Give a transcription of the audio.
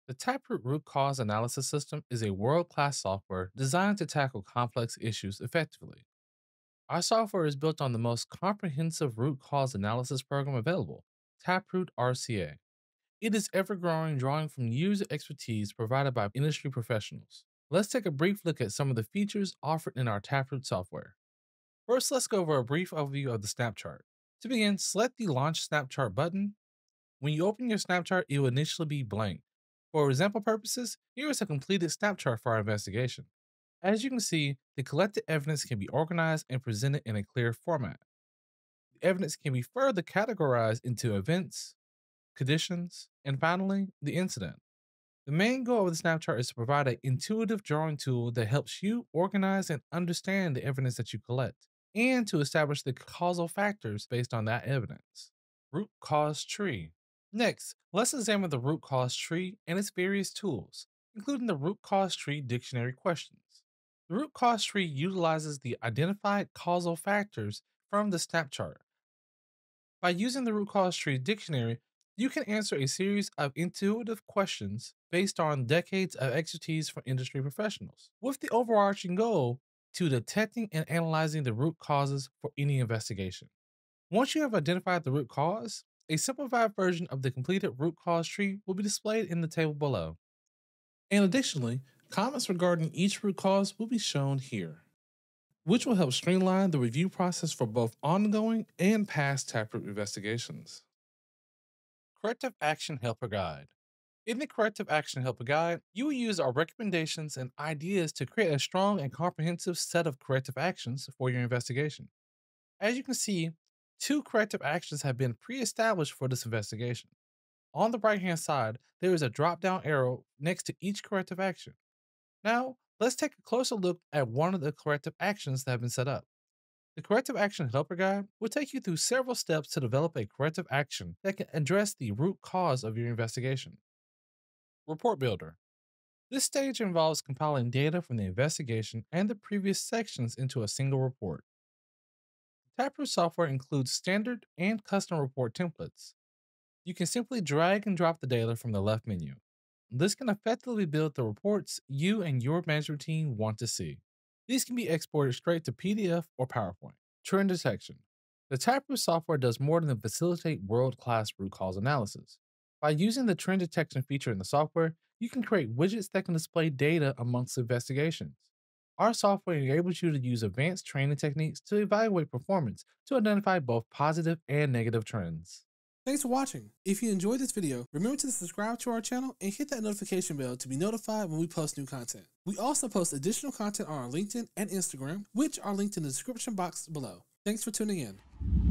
The TapRooT root cause analysis system is a world class software designed to tackle complex issues effectively. Our software is built on the most comprehensive root cause analysis program available, TapRooT RCA. It is ever growing, drawing from user expertise provided by industry professionals. Let's take a brief look at some of the features offered in our TapRooT software. First, let's go over a brief overview of the SnapChart. To begin, select the Launch SnapChart button. When you open your SnapChart, it will initially be blank. For example purposes, here is a completed SnapChart for our investigation. As you can see, the collected evidence can be organized and presented in a clear format. The evidence can be further categorized into events, conditions, and finally, the incident. The main goal of the SnapChart is to provide an intuitive drawing tool that helps you organize and understand the evidence that you collect, and to establish the causal factors based on that evidence. Root cause tree. Next, let's examine the root cause tree and its various tools, including the root cause tree dictionary questions. The root cause tree utilizes the identified causal factors from the SnapChart. By using the root cause tree dictionary, you can answer a series of intuitive questions based on decades of expertise from industry professionals, with the overarching goal to detecting and analyzing the root causes for any investigation. Once you have identified the root cause, a simplified version of the completed root cause tree will be displayed in the table below. And additionally, comments regarding each root cause will be shown here, which will help streamline the review process for both ongoing and past Taproot investigations. Corrective Action Helper Guide. In the Corrective Action Helper Guide, you will use our recommendations and ideas to create a strong and comprehensive set of corrective actions for your investigation. As you can see, two corrective actions have been pre established for this investigation. On the right hand side, there is a drop down arrow next to each corrective action. Now, let's take a closer look at one of the corrective actions that have been set up. The Corrective Action Helper Guide will take you through several steps to develop a corrective action that can address the root cause of your investigation. Report Builder. This stage involves compiling data from the investigation and the previous sections into a single report. TapRooT software includes standard and custom report templates. You can simply drag and drop the data from the left menu. This can effectively build the reports you and your management team want to see. These can be exported straight to PDF or PowerPoint. Trend detection. The TapRooT software does more than facilitate world class root cause analysis. By using the trend detection feature in the software, you can create widgets that can display data amongst investigations. Our software enables you to use advanced training techniques to evaluate performance to identify both positive and negative trends. Thanks for watching. If you enjoyed this video, remember to subscribe to our channel and hit that notification bell to be notified when we post new content. We also post additional content on our LinkedIn and Instagram, which are linked in the description box below. Thanks for tuning in.